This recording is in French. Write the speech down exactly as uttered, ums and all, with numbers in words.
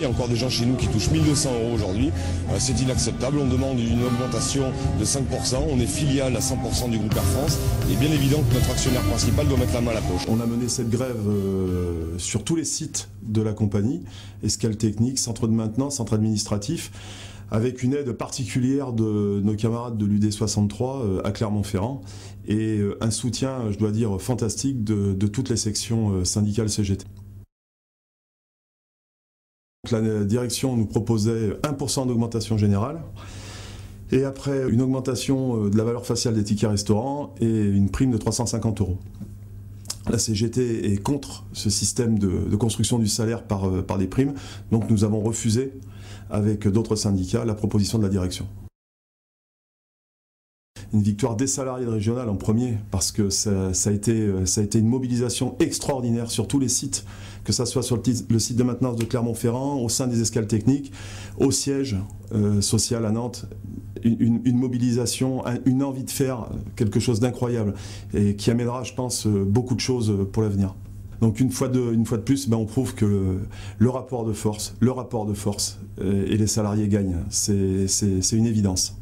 Il y a encore des gens chez nous qui touchent mille deux cents euros aujourd'hui. C'est inacceptable. On demande une augmentation de cinq pour cent. On est filiale à cent pour cent du groupe Air France. Et bien évident que notre actionnaire principal doit mettre la main à la poche. On a mené cette grève euh, sur tous les sites de la compagnie, escale technique, centre de maintenance, centre administratif, avec une aide particulière de nos camarades de l'U D soixante-trois euh, à Clermont-Ferrand et euh, un soutien, je dois dire, fantastique de, de toutes les sections euh, syndicales C G T. La direction nous proposait un pour cent d'augmentation générale et après une augmentation de la valeur faciale des tickets restaurants et une prime de trois cent cinquante euros. La C G T est contre ce système de, de construction du salaire par, par des primes, donc nous avons refusé avec d'autres syndicats la proposition de la direction. Une victoire des salariés de Régional en premier, parce que ça, ça, a été, ça a été une mobilisation extraordinaire sur tous les sites, que ce soit sur le, le site de maintenance de Clermont-Ferrand, au sein des escales techniques, au siège euh, social à Nantes, une, une, une mobilisation, une envie de faire quelque chose d'incroyable et qui amènera, je pense, beaucoup de choses pour l'avenir. Donc une fois de, une fois de plus, ben on prouve que le, le rapport de force, le rapport de force euh, et les salariés gagnent, c'est une évidence.